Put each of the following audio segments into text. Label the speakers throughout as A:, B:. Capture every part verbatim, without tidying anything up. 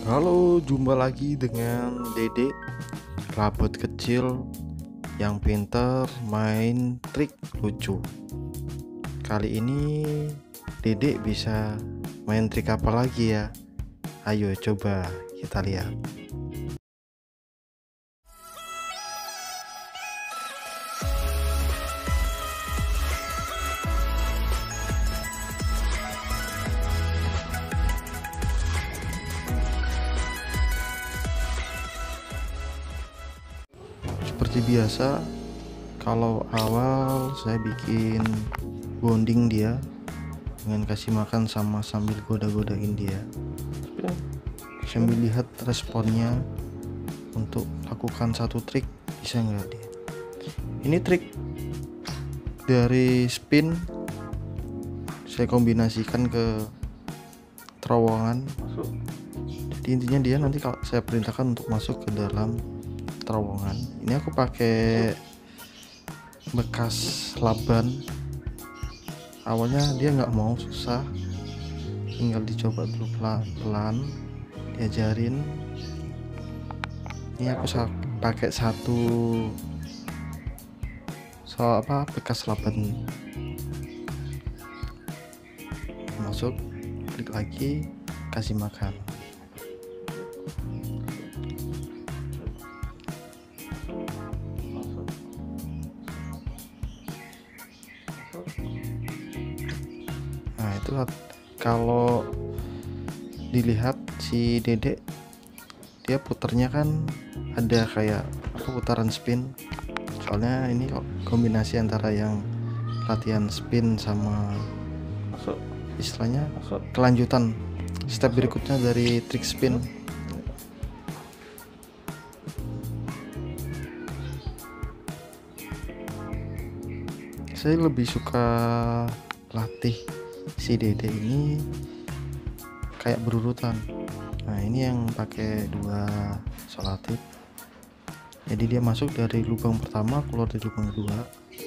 A: Halo, jumpa lagi dengan Dede, rabot kecil yang pinter main trik lucu. Kali ini Dede bisa main trik apa lagi ya? Ayo coba kita lihat. Seperti biasa, kalau awal saya bikin bonding dia dengan kasih makan sama sambil goda-godain dia, sambil lihat responnya untuk lakukan satu trik bisa nggak dia. Ini trik dari spin saya kombinasikan ke terowongan. Jadi intinya dia nanti kalau saya perintahkan untuk masuk ke dalam terowongan. Ini aku pakai bekas laban. Awalnya dia nggak mau, susah, tinggal dicoba dulu pelan-pelan, diajarin. Ini aku pakai satu soal apa bekas laban. Masuk, klik lagi, kasih makan. Nah itu kalau dilihat si Dedek dia puternya kan ada kayak apa, putaran spin. Soalnya ini kombinasi antara yang latihan spin sama istilahnya kelanjutan step berikutnya dari trik spin. Saya lebih suka latih si Dede ini kayak berurutan. Nah ini yang pakai dua solatif, jadi dia masuk dari lubang pertama, keluar dari lubang kedua.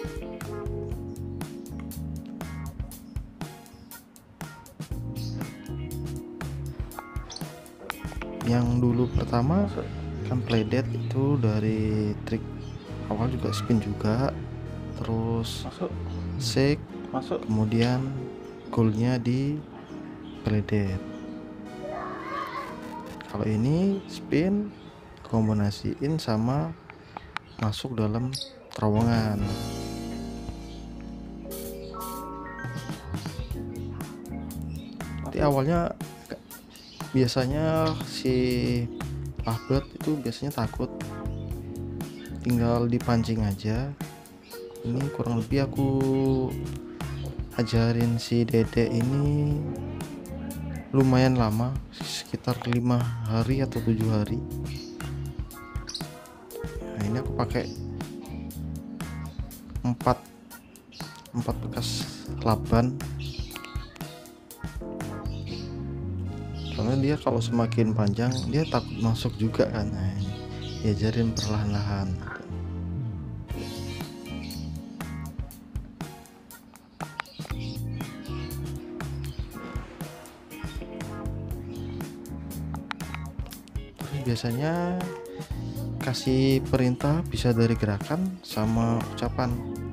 A: Yang dulu pertama kan play dead, itu dari trik awal juga spin juga, terus shake, kemudian goalnya di play dead. Kalau ini spin kombinasiin sama masuk dalam terowongan. Nanti awalnya biasanya si Ahbad itu biasanya takut, tinggal dipancing aja. Ini kurang lebih aku ajarin si Dede ini lumayan lama, sekitar lima hari atau tujuh hari. Nah ini aku pakai empat empat bekas laban, soalnya dia kalau semakin panjang dia takut masuk juga kan. Nah, diajarin perlahan-lahan. Biasanya kasih perintah bisa dari gerakan sama ucapan.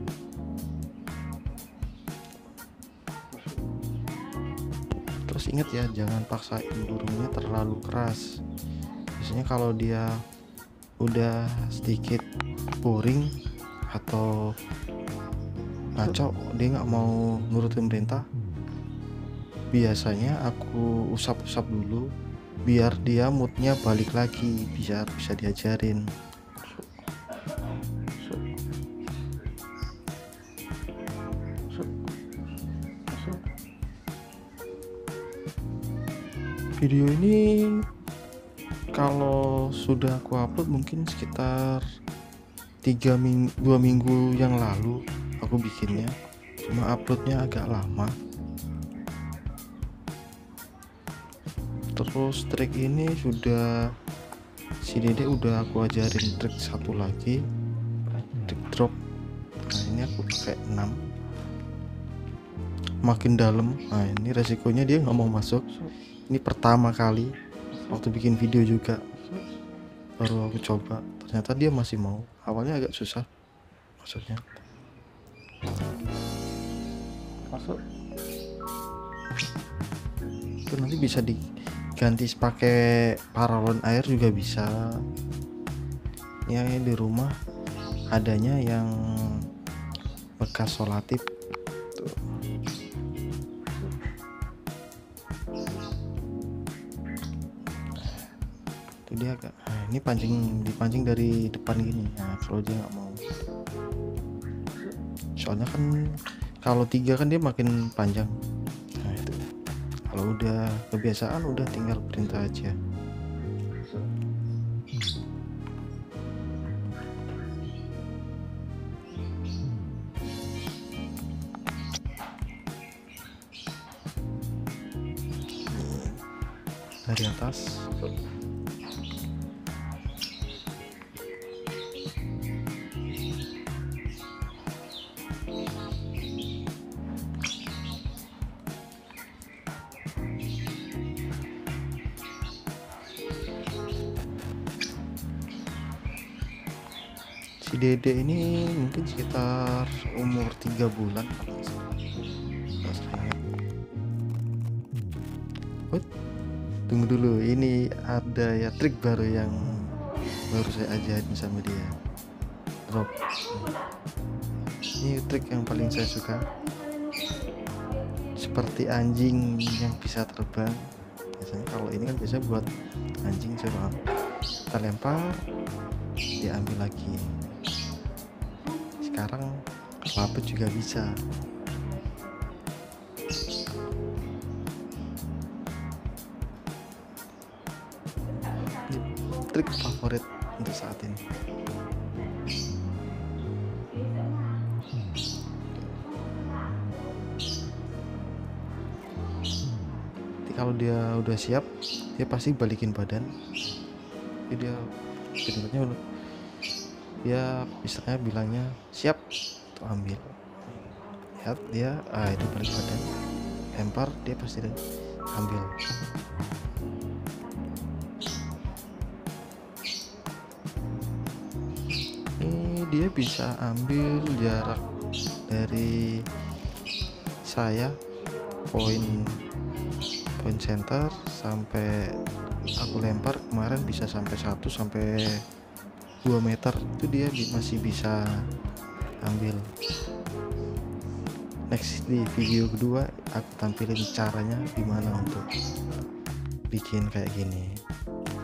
A: Terus ingat ya, jangan paksain burungnya terlalu keras. Biasanya kalau dia udah sedikit boring atau ngaco, dia nggak mau nurutin perintah, biasanya aku usap-usap dulu biar dia moodnya balik lagi, bisa bisa diajarin. Video ini kalau sudah aku upload mungkin sekitar tiga minggu dua minggu yang lalu aku bikinnya, cuma uploadnya agak lama. Terus trik ini sudah si Dede udah aku ajarin trik satu lagi, trik drop. Nah ini aku pakai enam, makin dalam. Nah ini resikonya dia nggak mau masuk, ini pertama kali. waktu bikin video juga baru aku coba, ternyata dia masih mau. Awalnya agak susah maksudnya masuk itu, nanti bisa diganti pakai paralon air juga bisa. Yang di rumah adanya yang bekas solatif tuh. Itu dia agak, nah, ini pancing dipancing dari depan gini. Nah kalau dia nggak mau, soalnya kan kalau tiga kan dia makin panjang. Nah itu kalau udah kebiasaan udah tinggal perintah aja. Dari atas si Dede ini mungkin sekitar umur tiga bulan kalau nggak salah. Tunggu dulu, ini ada ya trik baru yang baru saya ajarin sama dia, drop. Ini trik yang paling saya suka, seperti anjing yang bisa terbang. Biasanya kalau ini kan biasa buat anjing suruh kita lempar, dia ambil lagi. Sekarang laput juga bisa. Trik favorit untuk saat ini. Jadi kalau dia udah siap, dia pasti balikin badan. Jadi dia sebenarnya dia istilahnya bilangnya siap, tuh ambil. Lihat dia, ah itu balik badan, lempar, dia pasti ambil. Dia bisa ambil jarak dari saya poin poin center sampai aku lempar kemarin bisa sampai satu sampai dua meter, itu dia masih bisa ambil. Next di video kedua aku tampilin caranya gimana untuk bikin kayak gini.